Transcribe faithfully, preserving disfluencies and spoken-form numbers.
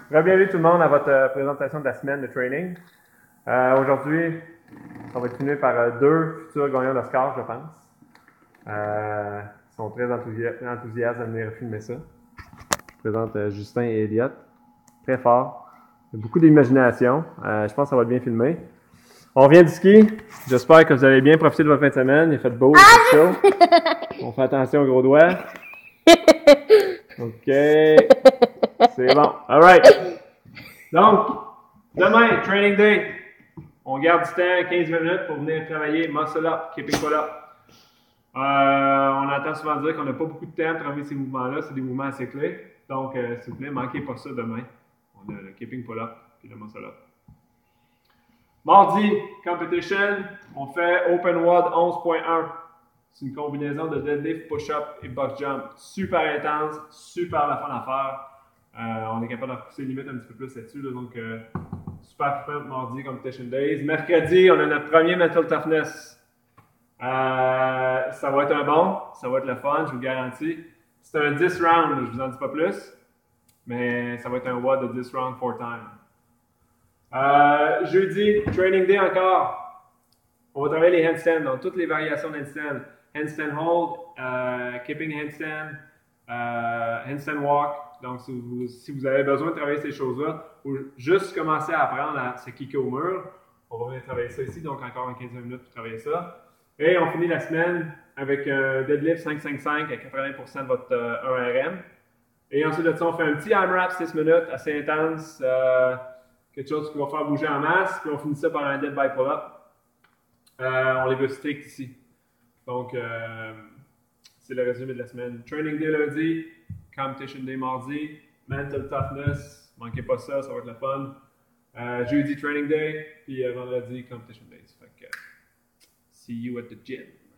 Bienvenue tout le monde à votre euh, présentation de la semaine de training. Euh, Aujourd'hui, on va être filmé par euh, deux futurs gagnants d'Oscar, je pense. Euh, ils sont très enthousiastes, enthousiastes de venir filmer ça. Je présente euh, Justin et Elliott. Très fort. Beaucoup d'imagination. Euh, je pense que ça va être bien filmé. On revient du ski. J'espère que vous avez bien profité de votre fin de semaine. Il a fait beau, il fait chaud. On fait attention aux gros doigts. OK. C'est bon. All right. Donc, demain, training day. On garde du temps, quinze minutes, pour venir travailler muscle up, keeping pull up. Euh, on entend souvent dire qu'on n'a pas beaucoup de temps pour travailler ces mouvements-là. C'est des mouvements assez clés. Donc, euh, s'il vous plaît, ne manquez pas ça demain. On a le keeping pull up et le muscle up. Mardi, competition. On fait open W O D onze point un. C'est une combinaison de deadlift, push-up et box jump. Super intense, super la fun à faire. Euh, on est capable de repousser les limites un petit peu plus là-dessus. Là, donc, euh, super fun mardi, competition days. Mercredi, on a notre premier mental toughness. Euh, ça va être un bon, ça va être le fun, je vous le garantis. C'est un dix rounds, je vous en dis pas plus. Mais ça va être un W O D de dix rounds, four times. Euh, jeudi, training day encore. On va travailler les handstands, donc toutes les variations d'handstand. Handstand hold, euh, keeping handstand, euh, handstand walk. Donc, si vous, si vous avez besoin de travailler ces choses-là, ou juste commencer à apprendre à se kicker au mur, on va venir travailler ça ici, donc encore quinze minutes pour travailler ça. Et on finit la semaine avec un deadlift cinq cinq cinq à quatre-vingts pour cent de votre euh, un R M. Et ensuite de ça, on fait un petit AMRAP six minutes, assez intense, euh, quelque chose qui va faire bouger en masse, puis on finit ça par un dead by pull-up. Euh, on les veut strict ici. Donc, euh, c'est le résumé de la semaine. Training day lundi, competition day mardi, mental toughness, manquez pas ça, ça va être le fun. Euh, jeudi, training day, puis euh, vendredi, competition days. Fait que, see you at the gym.